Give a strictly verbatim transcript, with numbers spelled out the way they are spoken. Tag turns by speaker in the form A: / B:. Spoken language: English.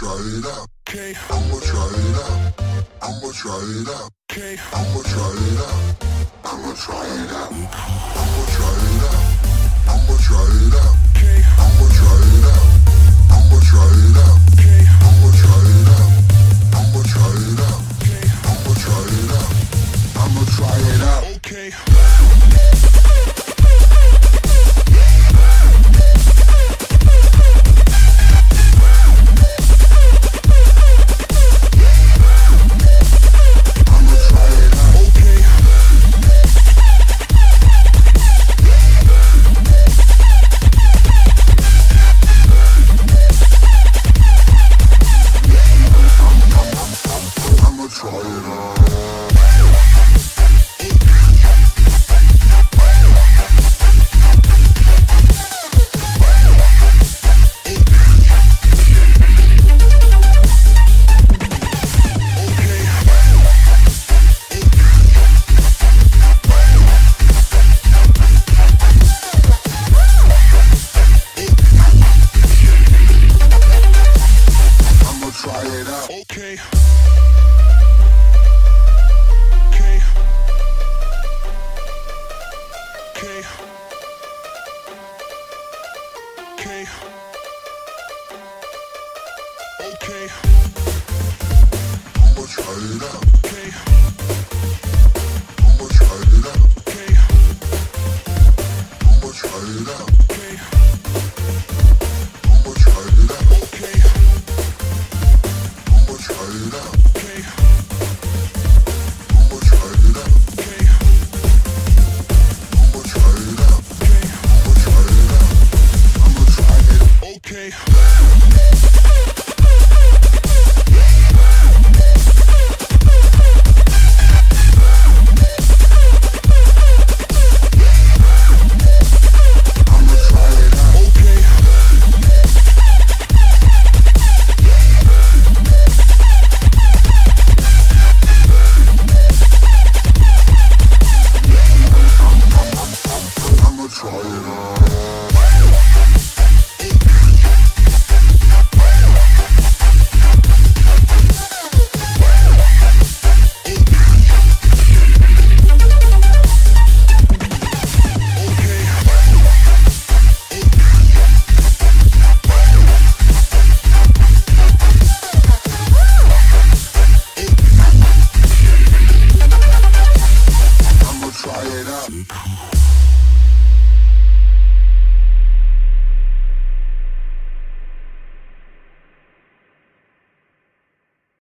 A: try it out. Okay. I'ma try it out. I'ma try it out. Okay. I'ma try it out. I'ma try it out. I'ma try it out. I'ma try it out. Okay. I'ma try it out. I'ma try it out. Okay. I'ma try it out. I'ma try it out. Okay. I'ma try it out. I'ma try it out. Okay. Okay. Okay. Okay. Okay. Okay. I'ma try it out. Okay. I'ma try it out. Okay. I'ma try it out. Okay. I'ma try it out. Okay. I'ma try it out. Okay. I'ma try it out. Okay. I'ma try it out. Okay. I'ma try it out. I'ma try it. Okay. Try it out.